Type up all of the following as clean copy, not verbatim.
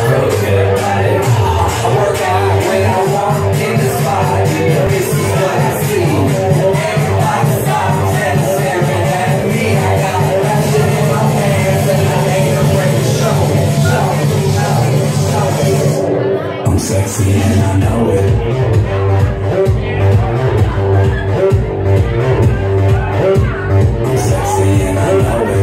Real good about it. I work out when I walk in the spot. This is what I see. Everybody stops and staring at me. I got that shit in my pants and I ain't afraid to show it. I'm sexy and I know it. I'm sexy and I know it.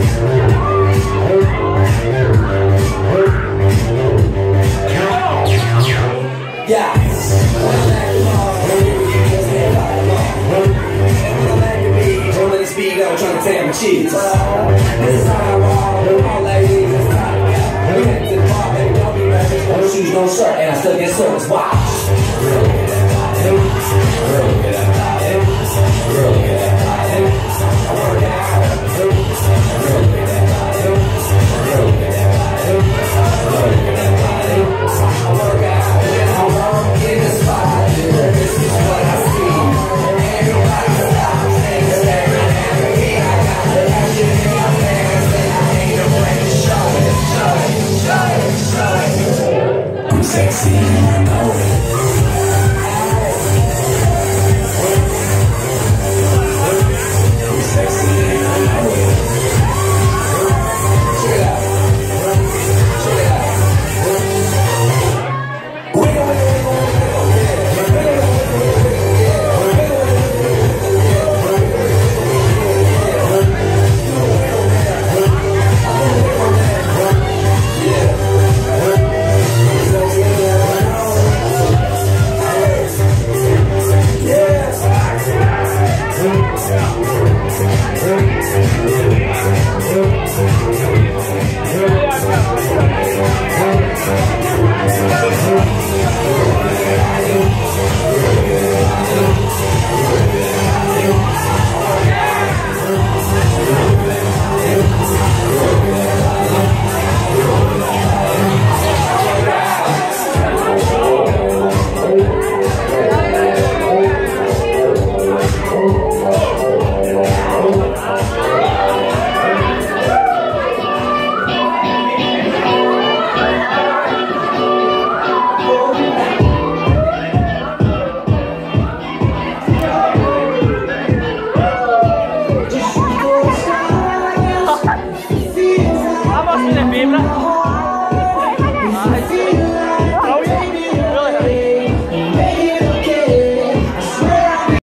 Yeah. When I'm at the mall, you just can't fight them all. And when I'm at the beach, I'm in the speed up trying to tear my cheeks. This is how I roll. All ladies, it's time to go. We head to the bar, baby, don't be ready. No shoes, no shirt, and I still get service. Wow. Real good about it. Real good about it. Real good about it. I work out. Real good about it. Real good about it. Real good about it. I work out when I walk in the spot. This is what I see. Everybody stops and staring at me. I got that shit in my pants and I ain't afraid to show it. I'm sexy.